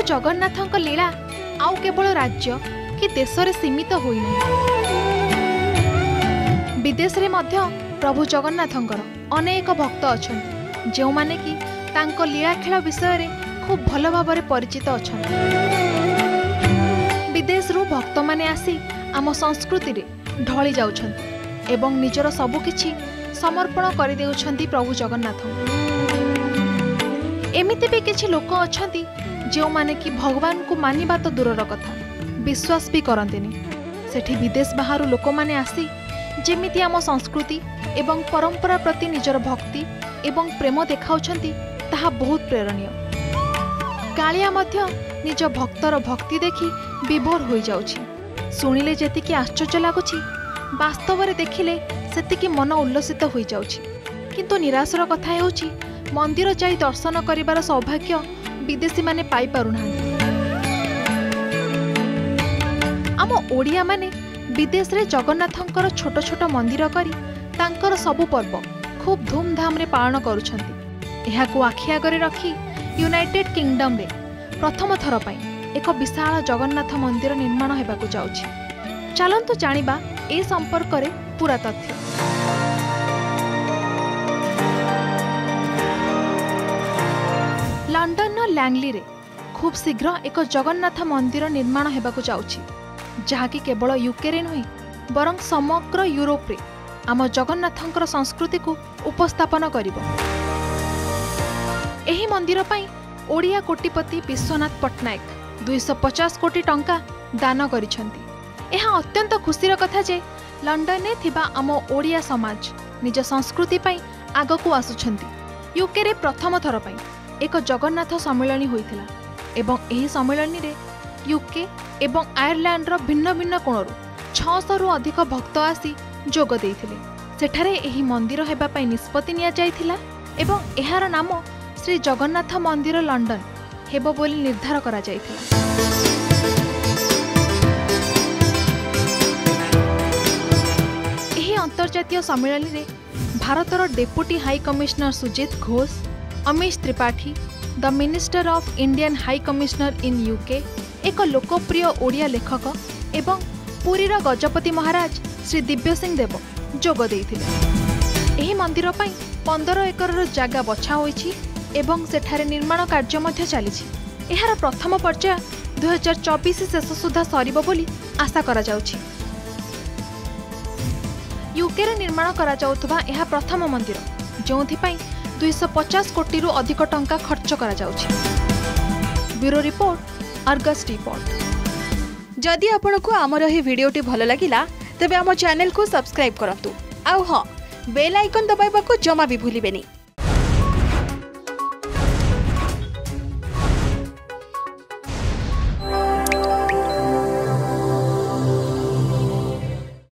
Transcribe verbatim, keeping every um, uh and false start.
जगन्नाथଙ୍କ लीला आउ केवल राज्य कि देश रे सीमित होई नहीं। विदेश रे मध्य प्रभु जगन्नाथंकर अनेक भक्त अछंती जो माने कि तांको लीला खेल विषय रे खूब भल भाव परिचित अछंती। विदेश रु भक्त माने आसी आम संस्कृति रे ढली जाउछंती एवं निजर सबु किछि समर्पण कर देउछंती प्रभु जगन्नाथ। एमिति भी किछि लोक अछंती जो माने कि भगवान को मानिबा तो दूरर कथा विश्वास भी करंतिनी। सेठी विदेश बाहरु लोक माने आसी जेमिति आम संस्कृति एवं परंपरा प्रति निजर भक्ति एवं प्रेम देखाउछंती ताहा बहुत प्रेरणीय। कालिया मध्य निज भक्तर भक्ति देखि विभोर होई जाउछि। सुनिले जेतिकी आश्चर्य लागुछि वास्तव में देखिले सेतिकी मन उल्लसित होई जाउछि। किंतु निराशर कथा हेउछि मंदिर जाई दर्शन करिबार सौभाग्य विदेशी माने पाई पारुनाहांती। आम ओडिया माने विदेश रे जगन्नाथंकर छोट छोट मंदिर करी तांकर सबु पर्व खूब धूमधाम रे पालन करुछंती। एहाकु आखि आगरे रखी यूनाइटेड किंगडम रे प्रथम थर पई एक विशाल जगन्नाथ मंदिर निर्माण हेबाकु जाउछि। चलंतु जानिबा ए संपर्क रे पूरा तथ्य। लंडन लैंगली रे खूब शीघ्र एक जगन्नाथ मंदिर निर्माण हेबाकु जाउछि जहाँकि केवल यूके रे नुहे बरं समग्र यूरोप रे आम जगन्नाथंकर संस्कृति को उपस्थापन करिबो। एही मंदिर पई ओडिया कोटिपति विश्वनाथ पट्टनायक दुई सौ पचास कोटी टंका दान करिसंती। एहा अत्यंत खुशीर कथा जे लंडन ने थिबा आम ओडिया समाज निज संस्कृति पई आगकू आसुछंती। यूके रे प्रथम थर पई एक जगन्नाथ सम्मेलन होइथिला एवं एही सम्मेलन रे यूके एवं आयरलैंड रो भिन्न भिन्न कोणरू छह सौ रु अधिक भक्त आसी जोग देइथिले। सेठारे एही मंदिर हेबा पई निष्पत्ति निया जायथिला एवं एहार नाम श्री जगन्नाथ मंदिर लंडन हेबो बोली निर्धार करा जायथिला। एही अंतर्जातीय सम्मेलन रे भारतर deputy high commissioner Sujit Ghosh, Amish Tripathi, the minister of Indian high commissioner in UK, एक लोकप्रिय ओडिया लेखक एवं पुरीर गजपति महाराज श्री दिव्य सिंह देव जोग देइथिले। एही मंदिर पई पंद्रह एकर जागा बछा होईछि एवं सेठारे निर्माण कार्य मध्य चलीछि। एहार प्रथम पर्याय दो हज़ार चौबीस शेष सुधा सरिबो बोली आशा करा जाउछि। यूके रे निर्माण करा जाउथबा एहा प्रथम मंदिर जोंथि पई दुई सौ पचास कोटी रु अधिक टंका खर्च करा जाउछि। Bureau report, Argus report. जदि आपनको आमर हे भिडियोटी भल लागिला तेबे आम चैनल को सब्सक्राइब करंतु। आउ हां, बेल आइकन दबाइबाको जमा भी भूलिबेनी।